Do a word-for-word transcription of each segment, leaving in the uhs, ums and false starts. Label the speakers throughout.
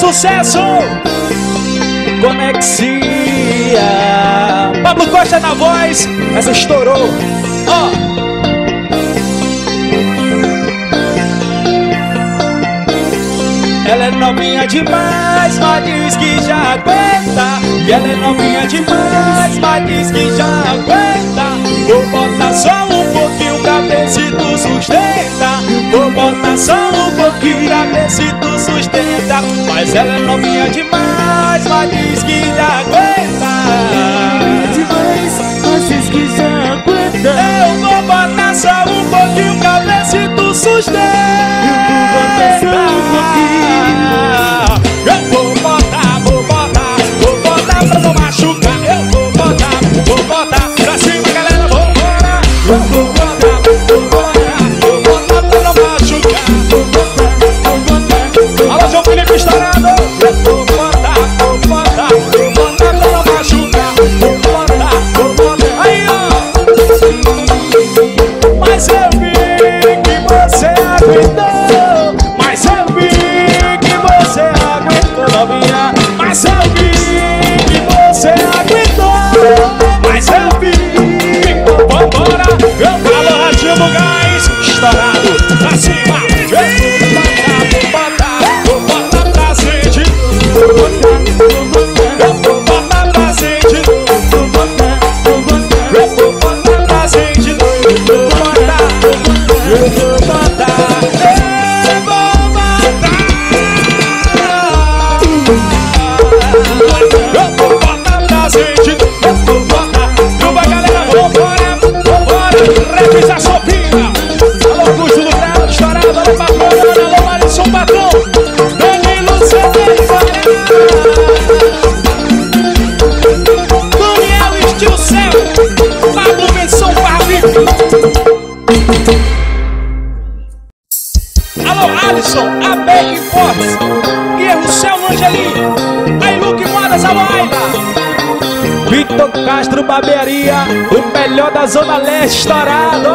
Speaker 1: sucesso! Conexia. Pablo Costa na voz. Essa estourou. Ó. Oh. Ela é novinha demais, mas diz que já aguenta. E ela é novinha demais, mas diz que já aguenta. Vou botar só um pouquinho pra ver se tu sustenta. Vou botar só um pouquinho pra ver se tu sustenta. Mas ela é novinha demais, mas diz que já aguenta.
Speaker 2: Demais, mas diz que já aguenta.
Speaker 1: Eu vou botar só um pouquinho pra ver se tu sustenta.
Speaker 2: Eu vou botar só um pouquinho.
Speaker 1: Eu vou botar, vou botar, vou botar pra não machucar. Eu vou botar, vou botar pra cima, galera, vambora. Eu vou botar, vou botar, vou botar pra não machucar. Vou botar, vou botar. Alô, João Felipe estourado. Eu vou botar, vou botar, vou botar pra não machucar. Vou botar, vou botar. Aí, ó. Mas eu vi que você aguentou. Mas eu vi que você aguentou, novinha. Mas eu vi que você aguentou. Mas eu vi. Vambora. Eu falo ratinho do gás. Estourado. Pra cima. Eu vou botar, vou botar pra frente. Eu vou botar pra frente. Eu vou botar pra frente. Eu vou botar. Eu vou botar. Revisa a sopinha. Alô, Augusto do Grau, estourado. Alô, Patrão, alô, Marisson, patrão. Danilo Cedeira. Daniel Estilcel. Pablo Benção Barbico. Alô, Alisson, A B Imports. Guerro Céu no Angelim. Aí, Luque Modas, alô, Aida. Vitor Castro Barbearia, o melhor da Zona Leste, estourado.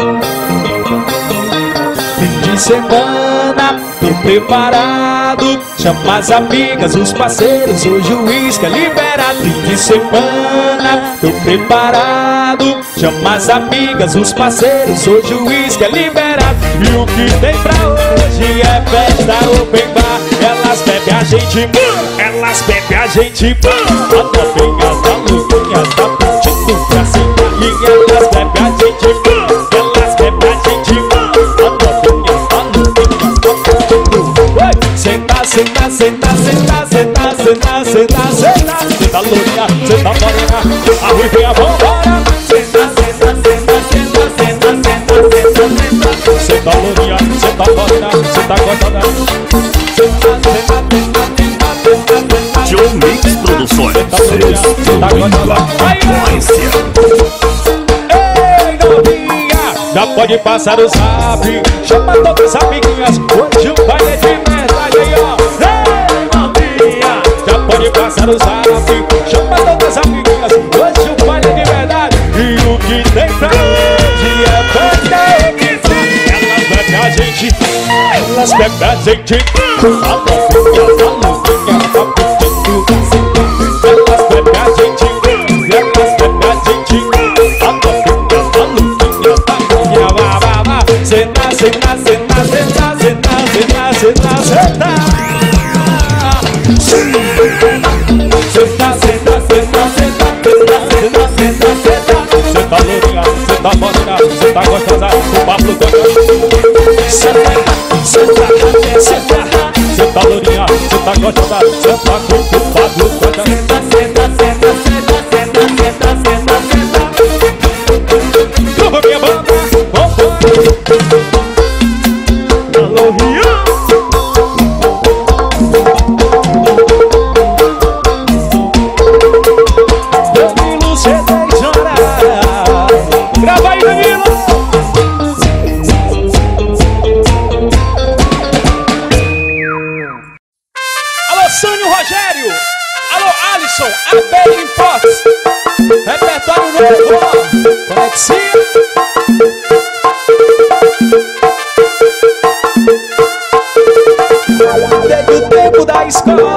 Speaker 1: Fim de semana, tô preparado. Chama as amigas, os parceiros, hoje o uísque é liberado. Fim de semana, tô preparado. Chama as amigas, os parceiros, hoje o uísque é liberado. E o que tem pra hoje é festa open bar. Elas bebem a gente, elas bebem a gente. A novinha da luzinha tá curtindo pra cima. E elas bebem a gente, elas bebem a gente. A novinha da luzinha tá curtindo. Senta, senta, senta, senta, senta, senta, senta, senta. Senta lourinha, senta morena, a ruivinha vambora. Senta, senta, senta, senta, senta, senta, senta, senta. Senta lourinha, senta morena, senta gostosa. Senta, senta, senta, senta, senta, senta.
Speaker 3: John Mix Produções, destruindo a concorrência.
Speaker 1: Ei, novinha, já pode passar o zap. Chama todas as amiguinhas, hoje o baile é de verdade. Aí, ó. Ei, novinha, já pode passar o zap. Chama todas as amiguinhas, hoje o baile é de verdade. E o que tem pra hoje é festa. Elas bebem a gente, elas bebem a gente. A novinha da luzinha tá curtindo. Elas bebem a gente, elas bebem a gente. A novinha da luzinha tá curtindo. Senta, senta, senta, senta, senta, senta, senta, senta. Senta, senta, senta, senta, senta, senta, senta, senta. Senta lourinha, senta morena, senta gostosa. O Pablo Costa. Senta, senta, senta. Senta lourinha, senta gostosa. Senta com o Pablo Costa. Senta, senta, senta, senta, senta, senta, senta, senta. Grupo minha banda, vambora. Alô, Rio. Danilo Cedeira. Grava aí, Danilo. Alô, Sânio Rogério. Alô, Alisson, A B Imports. Repertório novo, Conexia. Desde o tempo da escola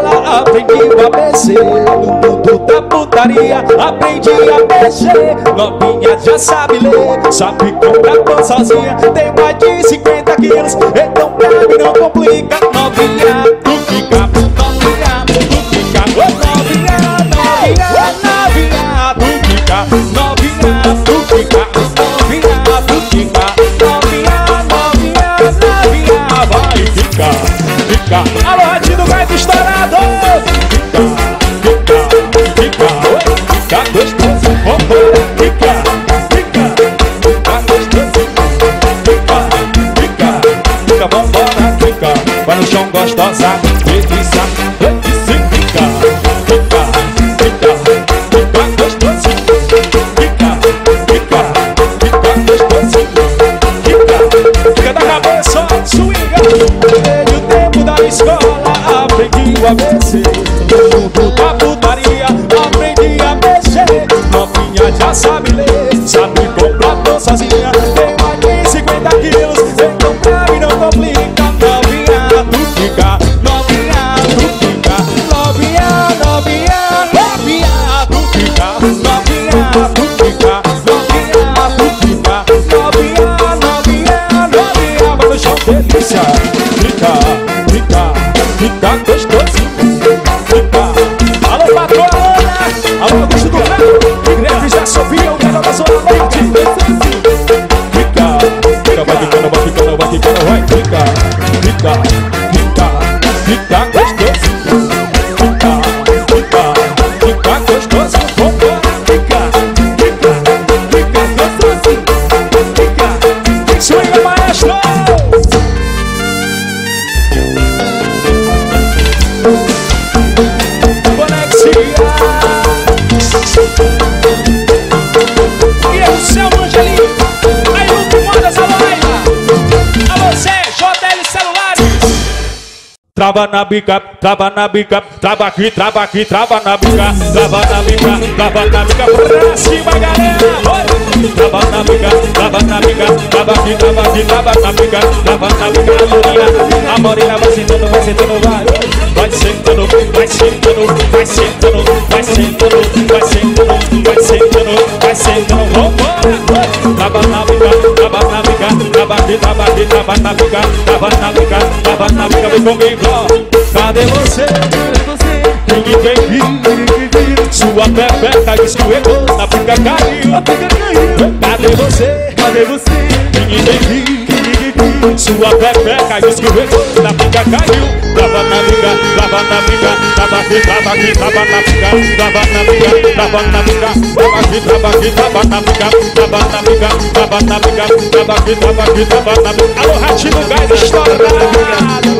Speaker 1: vencer no mundo da putaria. Aprendi a mexer, novinha já sabe ler, sabe comprar pão sozinha. Tem mais de cinquenta quilos, então pra mim não complica. Novinha, tu fica, novinha, tu fica, novinha, novinha, novinha, tu fica, novinha, tu fica, novinha, tu fica, novinha, novinha, novinha, vai ficar, fica. Alô, Ratinho do Gaito estourado. Fica, fica, fica, fica gostoso, vambora, fica, fica, fica gostoso, fica, fica, fica, vambora, fica. Vai no chão gostosa, delícia, delícia, fica, fica, fica, fica gostoso, fica, fica, fica gostoso, fica, fica da cabeça, swinga. Desde o tempo da escola aprendi a vencer no mundo da putaria. Aprendi a mexer, novinha já sabe ler, sabe comprar pão sozinha. Tem mais de cinquenta quilos, então pra mim não complica. Novinha, tu fica, novinha, tu fica, novinha, novinha, novinha, tu fica, novinha, tu fica, novinha, tu fica, novinha, novinha, novinha, vai no chão, delícia, fica, fica, fica gostoso, fica. Alô, patrona, alô, Augusto do Carro, Grefes da Sofia, o menor da Zona Norte. Fica, fica, vai ficando, vai ficando, vai ficando, vai, fica, fica, fica, fica gostoso, fica, fica, fica gostoso, vambora, fica, fica, fica gostoso, fica, swinga maestro. E é o céu, Angelinho. Aí o que manda essa live. A você, J L Celulares. Trava na bica, trava na bica, trava aqui, trava aqui, trava na bica, trava na bica, trava na bica, pra cima, galera. Trava na bica, trava na bica, trava aqui, trava aqui, trava na bica, trava na bica, a morena, a morena vai sentando, vai sentando, vai, vai sentando, vai sentando, vai sentando, vai sentando, vai sentando, vai sentando, vai sentando, vambora. Trava na bica, trava na bica, trava aqui, trava aqui, trava na bica, trava na bica, trava na bica, vem comigo. Cadê você? Ninguém viu. Sua pepeca escorregou, na pica caiu. Cadê você? Cadê você? Ninguém viu. Sua pepeca escorregou, na pica caiu. Trava na bica, trava na bica, trava aqui, trava aqui, trava na bica, trava na bica, trava na bica, trava aqui, trava aqui, trava na bica, trava na bica, trava na bica, trava aqui, trava aqui, trava na bica. Alô, Ratinho do Gaito estourado.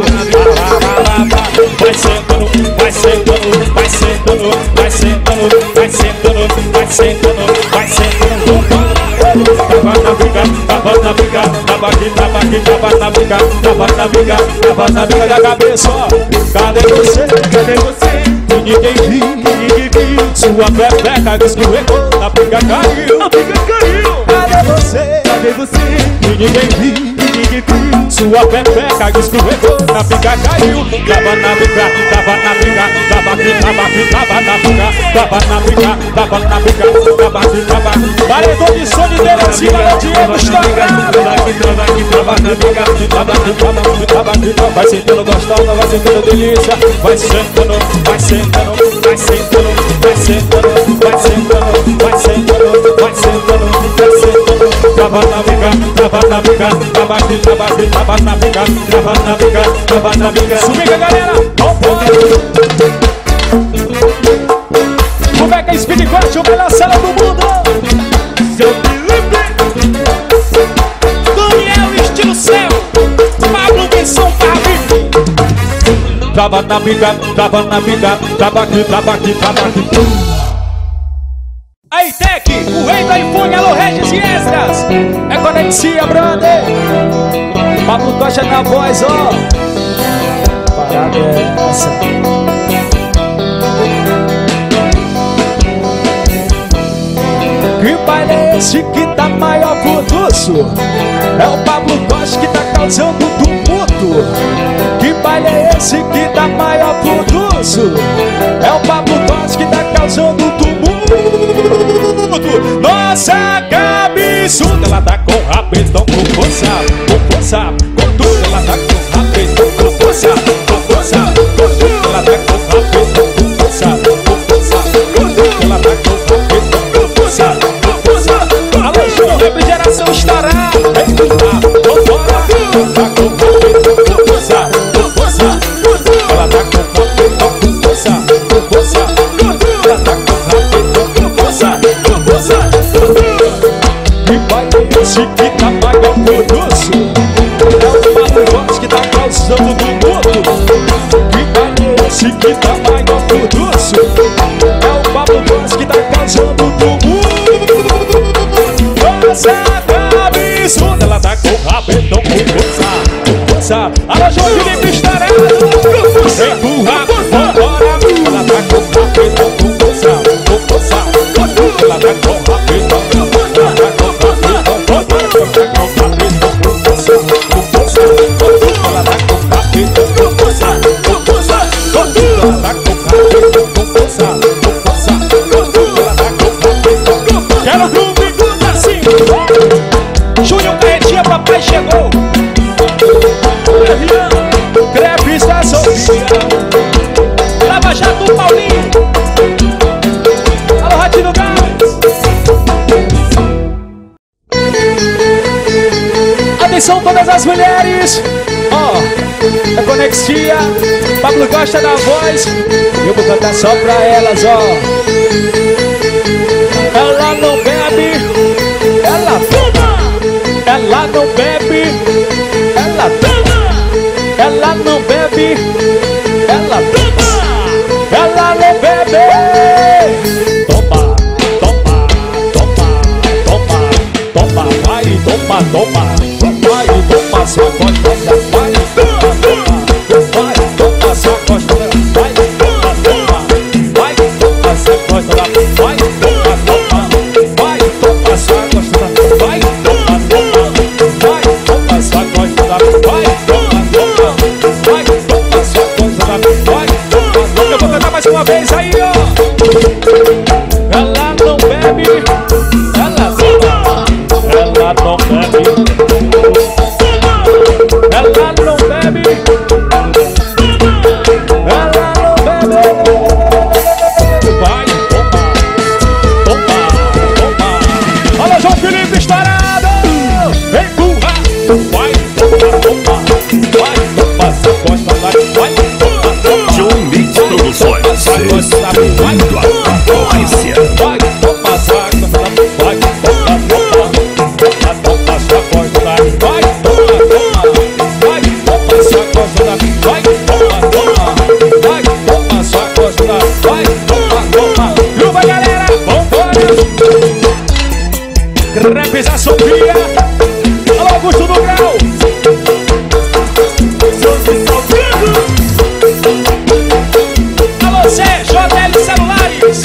Speaker 1: Vai sentando, vai sentando, vai sentando, vai sentando, vai sentando, vai sentando, vai sentando. Tava na bica, tava na bica, tava aqui, tava aqui, tava na bica, tava na bica, tava na bica da cabeça, ó. Cadê você? Cadê você? Ninguém viu, ninguém viu. Sua pepeca escorregou, na bica caiu, na bica caiu. Cadê você? Cadê você? Ninguém viu. Sua pepeca escorregou, na pica caiu. Tava na bica, tava na bica, tava aqui, tava aqui, tava na bica, tava na bica, tava na bica, tava aqui, tava. Paredão de som de Deus, cima do Diego estourado. Tava aqui, tava aqui, tava na bica, tava aqui, tava aqui, tava aqui. Vai sentindo gostosa, vai sentindo delícia. Vai sentando, vai sentando, vai sentando, vai sentando, vai sentando, vai sentando, vai sentando, vai sentando. Tava na bica, tava na bica, tava aqui, tava aqui, tava na bica, tava na bica, tava na bica. Subiga, galera! Como é que é Speed Quest, o melhor cela do mundo? Seu Felipe, Daniel, estilo céu, Pablo de São Paulo. Tava na bica, tava na bica, tava aqui, tava aqui, tava aqui. Aí, Tec, o rei da iPhone, alô, Regis e Extras. É conexia, brother. Pablo Costa na voz, ó. Parada é essa. Que baile é esse que tá maior que o russo? É o Pablo Costa que tá causando tumulto. Que baile é esse que dá maior produço? É o Pablo Tosse que tá causando tumulto. Nossa cabeçuda, ela tá com rabetão, com força, com força, com tudo. Ela tá com rabetão, com força, com força, com tudo. Ela tá com rabetão, com força, com força, com tudo. Ela tá com rabetão, com força, com força. Alô, Júnior, refrigeração estará. Vambora, ela tá com rabetão, com força, com força, com tudo. Ela tá com rabetão, com força, com força, com tudo. Ela tá com rabetão, com força, com força, com tudo. E vai esse que tá maior produço. É o Pablo Tosse que tá causando tumulto. Que vai esse que tá maior produço. É o Pablo Tosse que tá causando tumulto. Nossa cabeçuda, ela tá com rabetão, com força, com força. Alô, João Felipe Estarado, empurra, vambora. Ela tá com rabetão, com força, com força, com tudo. Ela tá com rabetão, com força, ela tá com rabetão, com força, ela tá com rabetão, com força, com força, com tudo. Ela tá com rabetão, com força, com força, com tudo. Ela tá com rabetão, com força, com força, com tudo. Ela tá com rabetão, com força. Quero groove, gruda assim. Júnior Carretinha, papai chegou. Crepe está solteira. Lava Jato Paulinho. Alô, Ratinho Gás. Atenção todas as mulheres. Ó, oh, é Conexia. Pablo gosta da voz. Eu vou cantar só pra elas, ó. Oh. Ela não bebe, ela toma. Ela não bebe, ela toma. Ela não bebe, ela toma. Ela não bebe. Toma, toma, toma, toma, toma, vai, toma, toma, vai, toma sua costa, vai, toma, toma, vai, toma sua costa, vai, toma, toma, vai, toma sua costa, vai, toma, toma, vai, toma sua costa, vai, toma, toma, vai, toma sua costa, vai, toma, toma, vai, toma sua costa, vai, toma, toma. Eu vou cantar mais uma vez aí, ó. Ela não bebe, ela toma. Ela não bebe, ela não bebe, ela não bebe. Vai, toma, toma, toma. Olha, João Felipe Estarado. Empurra, vai, toma, toma, vai, toma, essa costa, vai, vai, toma, toma.
Speaker 3: João Mix Produções, sexto mundo a concorrência.
Speaker 1: Vai, toma, essa costa, vai, toma, toma, toma, toma, essa costa, vai, toma, toma, vai, toma, essa costa, vai, toma, toma, vai, toma, essa costa, vai, toma, toma. Luva, galera, vambora. Crepes a Sofia. Alô, Augusto do Grau. Alô, Zé, J L Celulares.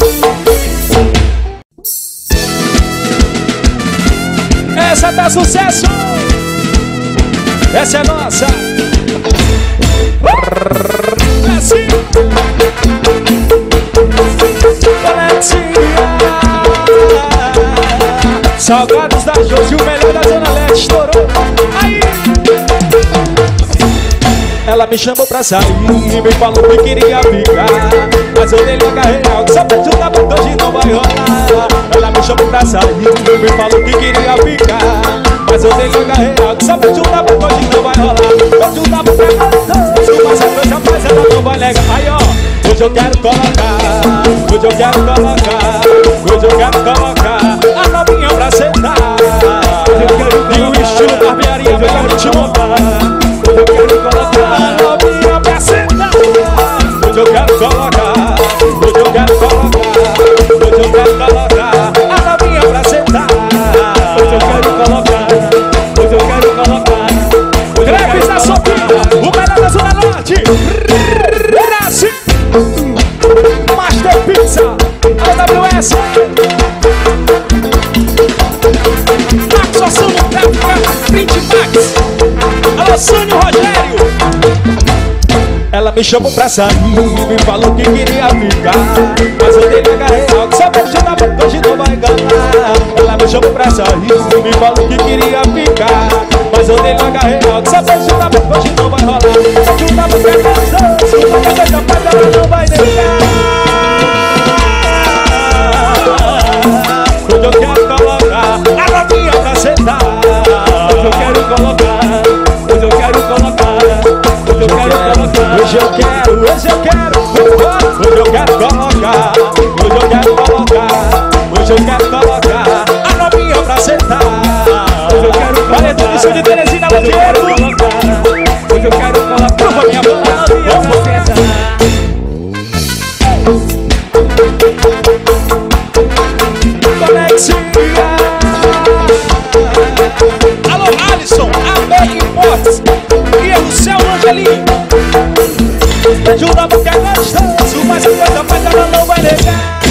Speaker 1: Essa tá sucesso. Essa é nossa. Assim. Salgados da Josi, o melhor da Zona Leste, estourou. Aí. Ela me chamou pra sair e me falou que queria ficar, mas eu dei logo a real, que só pra juntar pra hoje não vai rolar. Ela me chamou pra sair e me falou que queria ficar, mas eu dei logo a real, que só pra juntar pra hoje não vai rolar. Eu juntava pra hoje, mas a coisa mais ela não vai negar. Aí ó, hoje eu quero colocar, hoje eu quero colocar, hoje eu quero colocar a novinha pra sentar. E o estilo da barbearia vai te montar. Hoje eu quero colocar a novinha pra sentar. Hoje eu quero colocar, hoje eu quero colocar, hoje eu quero colocar a novinha pra sentar. Hoje eu quero colocar, hoje eu quero colocar. Crepes da Sofia, o melhor da Zona Norte. Brasil, Master Pizza, a W me chamou pra sair, me falou que queria ficar, mas eu dei na real, que só beijo na boca hoje não vai enganar. Ela me chamou pra sair, me falou que queria ficar, mas eu dei na real, que só beijo na boca hoje não vai rolar. Beijo na boca é gostoso, mas a coisa faz ela não vai negar. Hoje eu quero colocar a novinha pra sentar. Hoje eu quero colocar, hoje eu quero colocar, hoje eu quero colocar. Hoje eu quero, hoje eu quero, hoje eu quero colocar, hoje eu quero colocar, hoje eu quero colocar a novinha pra sentar. Hoje eu quero colocar, olha tudo isso de Teresina, hoje eu quero colocar, hoje eu quero colocar, prova minha mão, a novinha pra sentar. Alô, Alisson, A B Importes e o Céu Angelim. Beijo na boca é gostoso, mas a coisa faz ela não vai negar.